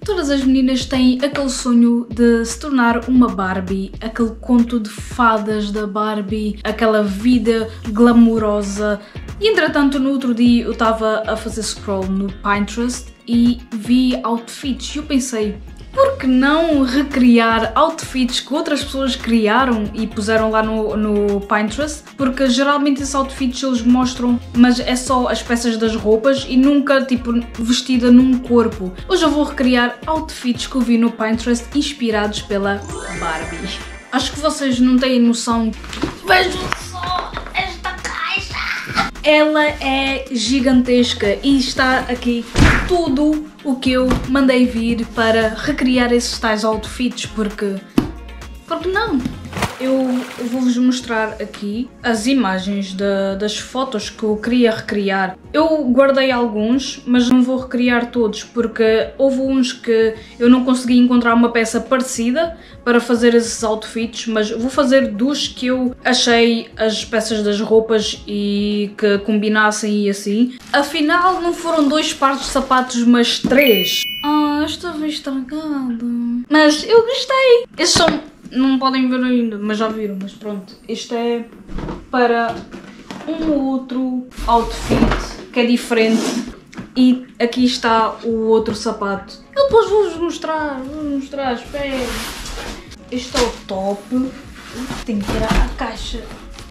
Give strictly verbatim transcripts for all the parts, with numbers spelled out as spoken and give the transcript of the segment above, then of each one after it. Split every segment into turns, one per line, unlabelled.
Todas as meninas têm aquele sonho de se tornar uma Barbie, aquele conto de fadas da Barbie, aquela vida glamourosa. E entretanto, no outro dia eu estava a fazer scroll no Pinterest e vi outfits e eu pensei, por que não recriar outfits que outras pessoas criaram e puseram lá no, no Pinterest? Porque geralmente esses outfits eles mostram, mas é só as peças das roupas e nunca tipo vestida num corpo. Hoje eu vou recriar outfits que eu vi no Pinterest inspirados pela Barbie. Acho que vocês não têm noção. Vejam só esta caixa! Ela é gigantesca e está aqui tudo o que eu mandei vir para recriar esses tais outfits, porque... porque não? Eu vou-vos mostrar aqui as imagens de, das fotos que eu queria recriar. Eu guardei alguns, mas não vou recriar todos, porque houve uns que eu não consegui encontrar uma peça parecida para fazer esses outfits, mas vou fazer dos que eu achei as peças das roupas e que combinassem e assim. Afinal, não foram dois pares de sapatos, mas três. Ah, esta vez estragado. Mas eu gostei. Esses são... não podem ver ainda, mas já viram, mas pronto. Este é para um outro outfit que é diferente. E aqui está o outro sapato. Eu depois vou-vos mostrar, vou-vos mostrar, espera. Este é o top. Tenho que tirar a caixa.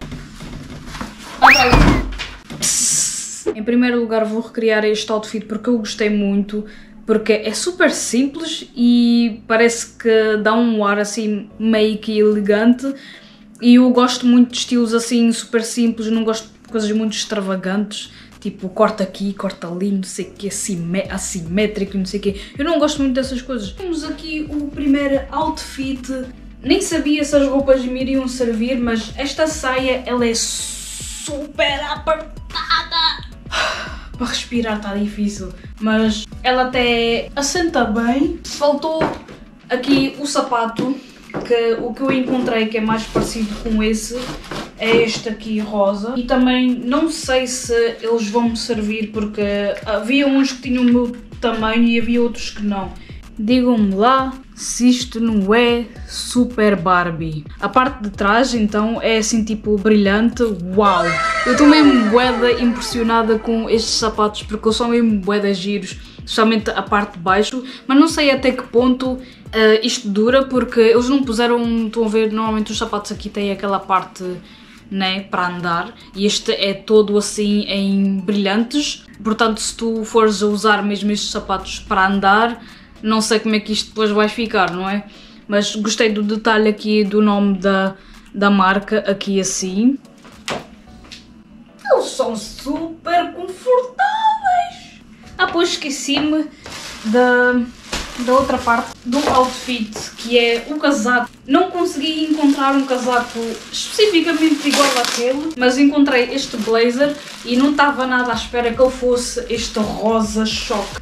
Ah, em primeiro lugar vou recriar este outfit porque eu gostei muito. Porque é super simples e parece que dá um ar assim meio que elegante. E eu gosto muito de estilos assim super simples, não gosto de coisas muito extravagantes. Tipo, corta aqui, corta ali, não sei o que, assimétrico, não sei o que. Eu não gosto muito dessas coisas. Temos aqui o primeiro outfit. Nem sabia se as roupas me iriam servir, mas esta saia, ela é super apertada. Para respirar está difícil, mas ela até assenta bem. Faltou aqui o sapato, que o que eu encontrei que é mais parecido com esse é este aqui rosa. E também não sei se eles vão me servir, porque havia uns que tinham o meu tamanho e havia outros que não. Digam-me lá se isto não é super Barbie. A parte de trás então é assim tipo brilhante. Uau! Eu estou mesmo bué impressionada com estes sapatos porque eles são mesmo bué giros, especialmente a parte de baixo, mas não sei até que ponto uh, isto dura, porque eles não puseram, estão a ver, normalmente os sapatos aqui têm aquela parte, né, para andar, e este é todo assim em brilhantes, portanto se tu fores a usar mesmo estes sapatos para andar, não sei como é que isto depois vai ficar, não é? Mas gostei do detalhe aqui do nome da, da marca, aqui assim. Eles são super confortáveis! Ah, pois esqueci-me da, da outra parte do outfit, que é o casaco. Não consegui encontrar um casaco especificamente igual àquele, mas encontrei este blazer e não estava nada à espera que ele fosse este rosa choque.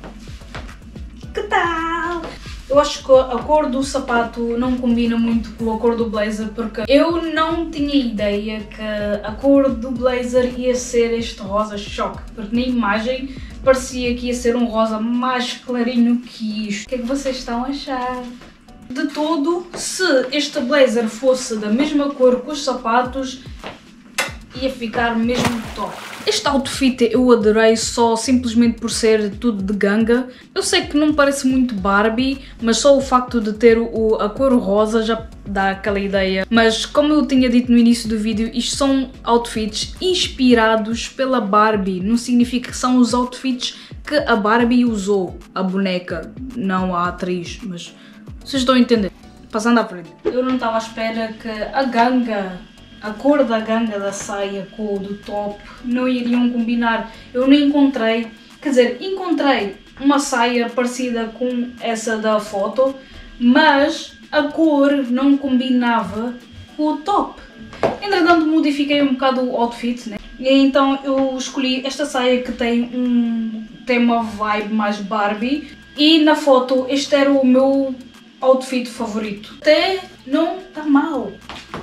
Que tal? Eu acho que a cor do sapato não combina muito com a cor do blazer, porque eu não tinha ideia que a cor do blazer ia ser este rosa choque, porque na imagem parecia que ia ser um rosa mais clarinho que isto. O que é que vocês estão a achar? De todo, se este blazer fosse da mesma cor que os sapatos, ia ficar mesmo top. Este outfit eu adorei só simplesmente por ser tudo de ganga. Eu sei que não parece muito Barbie, mas só o facto de ter o, a cor rosa já dá aquela ideia. Mas como eu tinha dito no início do vídeo, isto são outfits inspirados pela Barbie. Não significa que são os outfits que a Barbie usou, a boneca, não a atriz, mas vocês estão a entender. Passando à frente. Eu não estava à espera que a ganga, a cor da ganga da saia com o do top não iriam combinar. Eu não encontrei, quer dizer, encontrei uma saia parecida com essa da foto, mas a cor não combinava com o top. Entretanto modifiquei um bocado o outfit, né? E então eu escolhi esta saia que tem, um, tem uma vibe mais Barbie, e na foto este era o meu outfit favorito. Até não está mal.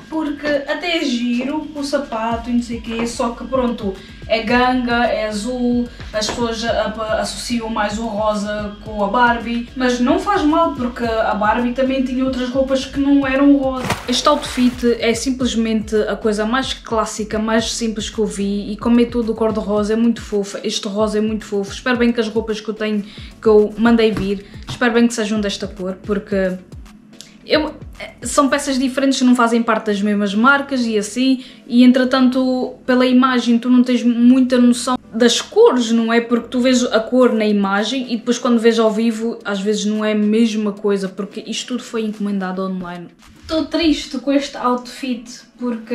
porque até é giro o sapato e não sei o quê, só que pronto, é ganga, é azul, as pessoas associam mais o rosa com a Barbie, mas não faz mal porque a Barbie também tinha outras roupas que não eram rosa. Este outfit é simplesmente a coisa mais clássica, mais simples que eu vi, e como é tudo cor de rosa, é muito fofo, este rosa é muito fofo. Espero bem que as roupas que eu tenho, que eu mandei vir, espero bem que sejam desta cor, porque eu, são peças diferentes que não fazem parte das mesmas marcas e assim, e entretanto pela imagem tu não tens muita noção das cores, não é? Porque tu vês a cor na imagem e depois quando vês ao vivo às vezes não é a mesma coisa, porque isto tudo foi encomendado online. Estou triste com este outfit porque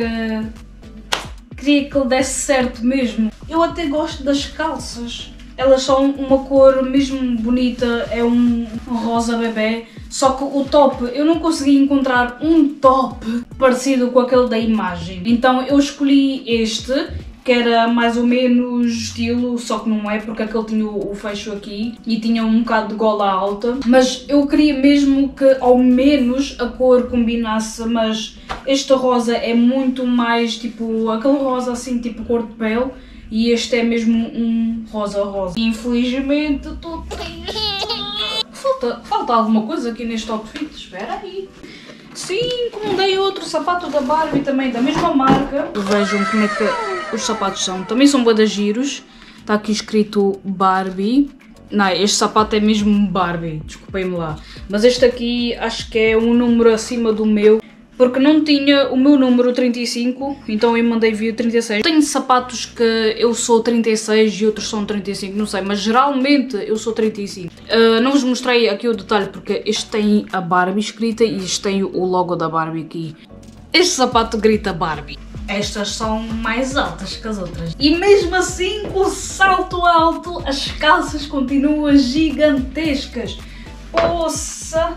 queria que ele desse certo mesmo. Eu até gosto das calças, elas são uma cor mesmo bonita, é um rosa bebê. Só que o top, eu não consegui encontrar um top parecido com aquele da imagem. Então eu escolhi este, que era mais ou menos estilo, só que não é, porque aquele tinha o fecho aqui e tinha um bocado de gola alta. Mas eu queria mesmo que ao menos a cor combinasse, mas este rosa é muito mais tipo, aquele rosa assim tipo cor de pele. E este é mesmo um rosa rosa. Infelizmente estou triste. Falta, falta alguma coisa aqui neste outfit, espera aí. Sim, encomendei outro sapato da Barbie também, da mesma marca. Vejam como é que os sapatos são, também são bué de giros. Está aqui escrito Barbie. Não, este sapato é mesmo Barbie, desculpem-me lá. Mas este aqui acho que é um número acima do meu, porque não tinha o meu número trinta e cinco, então eu mandei vir trinta e seis. Tenho sapatos que eu sou trinta e seis e outros são trinta e cinco, não sei, mas geralmente eu sou trinta e cinco. Uh, não vos mostrei aqui o detalhe porque este tem a Barbie escrita e este tem o logo da Barbie aqui. Este sapato grita Barbie. Estas são mais altas que as outras. E mesmo assim, com o salto alto, as calças continuam gigantescas. Poça!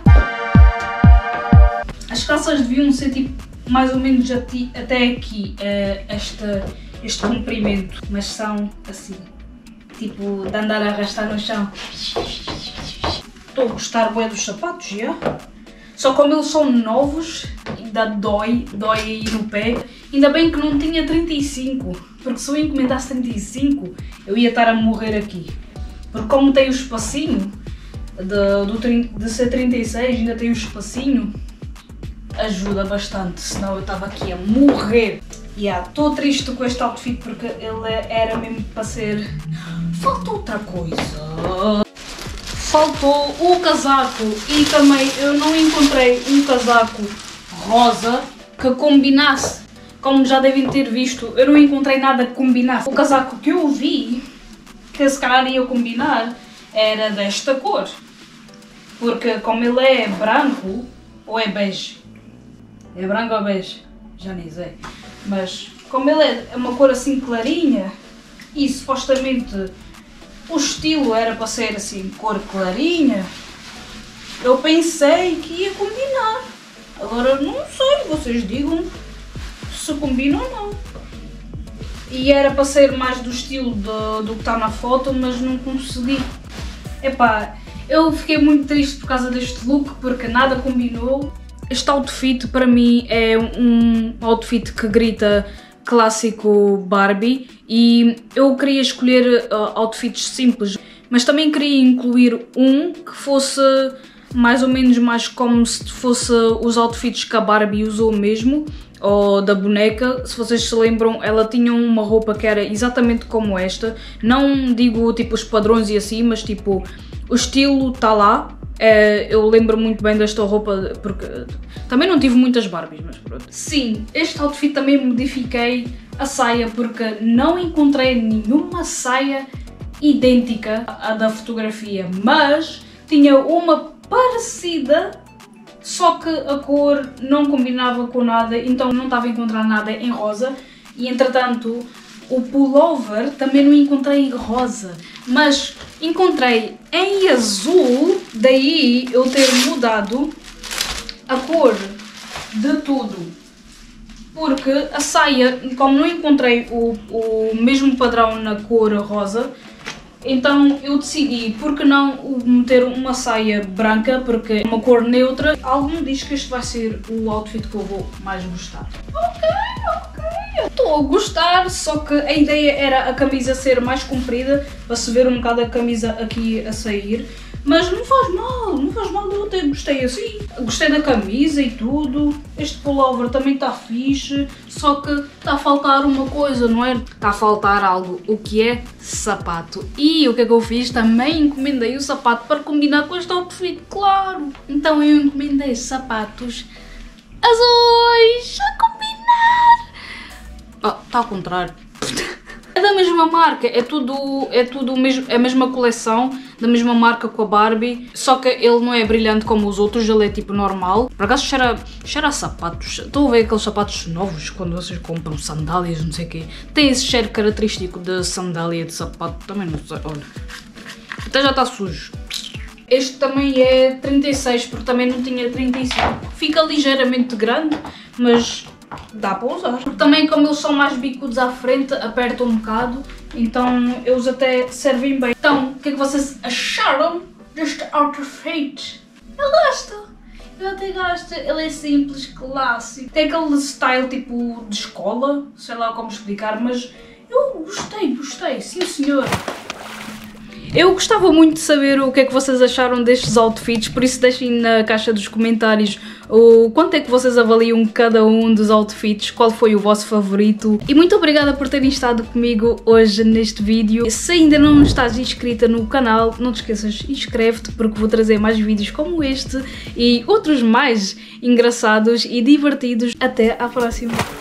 As calças deviam ser tipo mais ou menos até aqui, uh, esta, este comprimento, mas são assim, tipo de andar a arrastar no chão. Estou a gostar bué dos sapatos, já. Só como eles são novos, ainda dói, dói aí no pé. Ainda bem que não tinha trinta e cinco, porque se eu encomendasse trinta e cinco, eu ia estar a morrer aqui. Porque como tem o espacinho, de, do, de ser trinta e seis, ainda tem o espacinho, ajuda bastante, senão eu estava aqui a morrer. E yeah, estou triste com este outfit porque ele era mesmo para ser... Faltou outra coisa. Faltou o casaco e também eu não encontrei um casaco rosa que combinasse. Como já devem ter visto, eu não encontrei nada que combinasse. O casaco que eu vi, que se calhar ia combinar, era desta cor. Porque como ele é branco, ou é bege? É branco ou bege? Já nem sei. Mas como ele é uma cor assim clarinha, e supostamente o estilo era para ser assim, cor clarinha, eu pensei que ia combinar. Agora não sei, vocês digam se combina ou não. E era para ser mais do estilo do, do que está na foto, mas não consegui. Epá, eu fiquei muito triste por causa deste look, porque nada combinou. Este outfit para mim é um outfit que grita clássico Barbie e eu queria escolher uh, outfits simples, mas também queria incluir um que fosse mais ou menos mais como se fosse os outfits que a Barbie usou mesmo, ou da boneca. Se vocês se lembram, ela tinha uma roupa que era exatamente como esta, não digo tipo os padrões e assim, mas tipo o estilo está lá. É, eu lembro muito bem desta roupa porque também não tive muitas Barbies, mas pronto. Sim, este outfit também modifiquei a saia porque não encontrei nenhuma saia idêntica à da fotografia, mas tinha uma parecida, só que a cor não combinava com nada, então não estava a encontrar nada em rosa. E entretanto o pullover também não encontrei rosa, mas encontrei em azul, daí eu ter mudado a cor de tudo. Porque a saia, como não encontrei o, o mesmo padrão na cor rosa, Então eu decidi, por que não meter uma saia branca, porque é uma cor neutra. Algo me diz que este vai ser o outfit que eu vou mais gostar. Ok, ok. Estou a gostar, só que a ideia era a camisa ser mais comprida, para se ver um bocado a camisa aqui a sair. Mas não faz mal, não faz mal, eu até gostei assim. Gostei da camisa e tudo. Este pullover também está fixe, só que está a faltar uma coisa, não é? Está a faltar algo, o que é sapato. E o que é que eu fiz? Também encomendei o sapato para combinar com este outfit, claro. Então eu encomendei sapatos azuis a combinar. Ah, está ao contrário. É da mesma marca, é tudo, é tudo mesmo, é a mesma coleção, da mesma marca com a Barbie, só que ele não é brilhante como os outros, ele é tipo normal. Por acaso cheira, cheira a sapatos, estou a ver aqueles sapatos novos quando vocês compram sandálias, não sei o quê. Tem esse cheiro característico de sandália, de sapato, também não sei, olha. Até já está sujo. Este também é trinta e seis, porque também não tinha trinta e cinco. Fica ligeiramente grande, mas dá para usar. Porque também como eles são mais bicudos à frente, apertam um bocado, então eles até servem bem. Então, o que é que vocês acharam deste outfit? Eu gosto! Eu até gosto, ele é simples, clássico. Tem aquele style tipo de escola, sei lá como explicar, mas eu gostei, gostei, sim senhor. Eu gostava muito de saber o que é que vocês acharam destes outfits, por isso deixem na caixa dos comentários o quanto é que vocês avaliam cada um dos outfits, qual foi o vosso favorito. E muito obrigada por terem estado comigo hoje neste vídeo. Se ainda não estás inscrita no canal, não te esqueças, inscreve-te, porque vou trazer mais vídeos como este e outros mais engraçados e divertidos. Até à próxima!